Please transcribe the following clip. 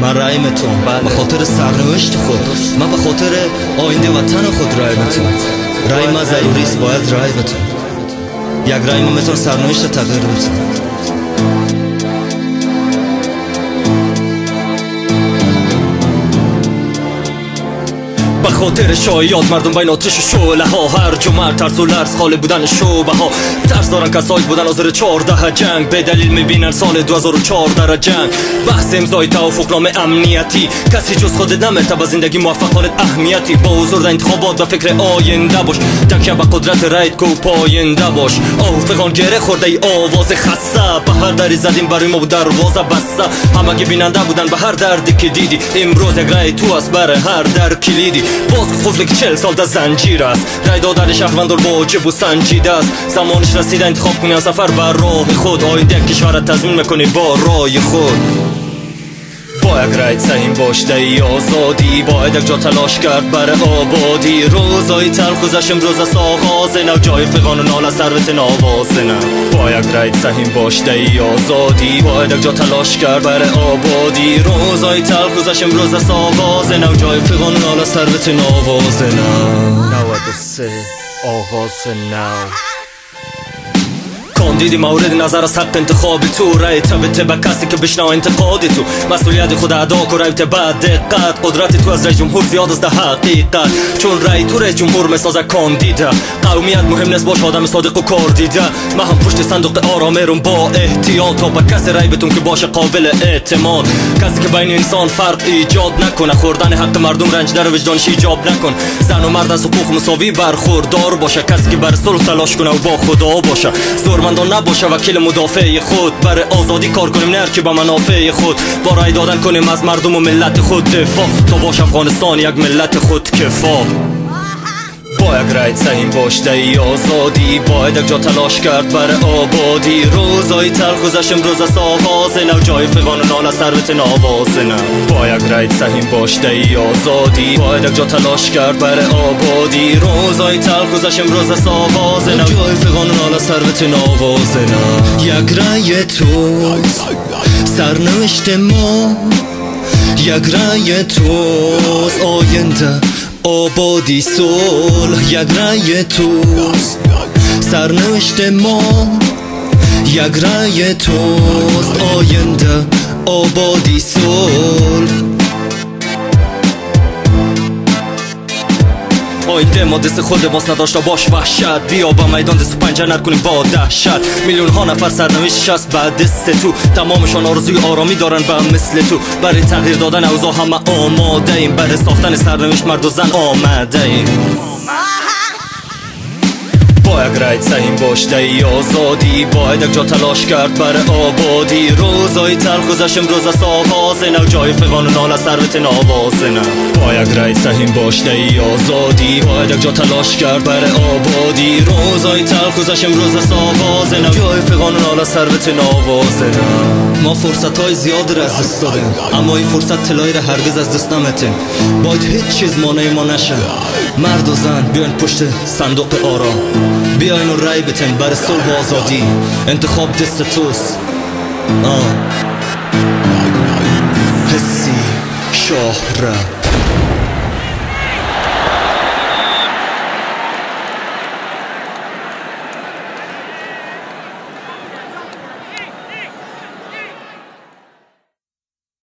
من رای میتونم به خاطر سرنوشت خود، من به خاطر آینده وطن خود رای میتونم. رای ما ضروری است، باید رای بتونم. یک رای ما میتونه سرنوشت تغییر بده. به خاطر شایعات مردم بین آتش و شعله ها، هر جمعه ترس و لرز خالی بودن شعبه ها. ترس دارن کسایی بودن حاضر 14 جنگ، به دلیل میبینن سال 2014 را جنگ. بحث امضای توافقنامه امنیتی، کسی جز خودت نمیته به زندگی موفقانت اهمیتی. با حضور در انتخابات به فکر آینده باش، تکیه به قدرت رایت کو پاینده باش. آفقان گره خورده ای آواز خسته، به هر دری زدیم برای ما دروازه بسته. همگی بیننده بودن به هر دردی که دیدی، امروز یک رای تو است برای هر در کلیدی. باز قفل که 40 سال در زنجیر است، رای دادن شهروندان واجب و سنجیده است. زمانش رسیده انتخاب کنی از سفر بر راه خود، آینده کشور تضمین میکنی با رای خود. با یک رای سهیم باشته ای آزادی، باید یک جا تلاش کرد برای آبادی. روزای تلخ گذشت امروز از آغاز نو، جای فغان و نال ثروت نواز نو. با یک رای سهیم باشته ای آزادی، باید یک جا تلاش کرد برای آبادی. روزای تلخ گذشت امروز از آغاز نو، جای فغان و نال ثروت نواز نو. 93 آغاز نو. دیدی مورد نظر از حق انتخابی تو، رای تبته به کسی که بشنو انتقادی تو. مسئولیت خود ادا کن، رای بعد دقت. قدرت تو از رئیس جمهور زیاد است در حقیقت، چون رای تو رئیس جمهور میسازه کاندیدا. قومیت مهم نیست، باش آدم صادق و کار دیده. من هم پشت صندوق آرام میرم با احتیاط، تا به کسی رای بتون که باشه قابل اعتماد. کسی که بین انسان فرق ایجاد نکنه، خوردن حق مردم رنج در وجدانش ایجاب نکن. زن و مرد از حقوق مساوی برخوردار باشه، کسی که بر صلح تلاش کنه و با خدا باشه. زورمندان نباشه وکیل مدافع خود، برای آزادی کار کنیم نه که به منافع خود. با رای دادن کنیم از مردم و ملت خود دفاع، تا باش افغانستان یک ملت خود کفا. با یک رای سهیم باشته ای آزادی، باید یک جا تلاش کرد برای آبادی. روزای تلخ گذشت امروز از آغاز نو، جای فغان و نال ثروت نواز نو. با یک رای سهیم باشته ای آزادی، باید یک جا تلاش کرد برای آبادی. روزای تلخ گذشت امروز از آغاز نو، جای فغان و نال ثروت نواز نو. یک رای تو سرنوشت ما، یک رای توست آینده آبادی صلح. یک رای توست سرنوشت ما، یک رای توست آینده آبادی صلح. آینده ما دست خود ماست، نداشته باش وحشت. بیا با میدان دست و پنجه نکنیم با دهشت. میلیون ها نفر سرنوشت شست بعد دست تو، تمامشان آرزوی آرامی دارن به مثل تو. برای تغییر دادن اوضاع همه آماده ایم، برای ساختن سرنوشت مرد و زن آمده ایم. با یک رای سهیم باشته ای آزادی، باید یک جا تلاش کرد برای آبادی. روزای تلخ گذشت امروز از آغاز نو، جای فغان و نال ثروت نواز نو. با یک رای سهیم باشته ای آزادی، باید یک جا تلاش کرد برای آبادی. روزای تلخ گذشت امروز از آغاز نو، جای فغان و نال ثروت نواز نو. ما فرصت های زیاد را از دست دادیم، اما این فرصت طلایی را هرگز از دست نمیتیم. باید هیچ چیز مانع ما نشه. مرد و زن بیاین پشت صندوق آرام، بیاین و رای بتین برای صلح و آزادی. انتخاب دست توست. حسی شاه را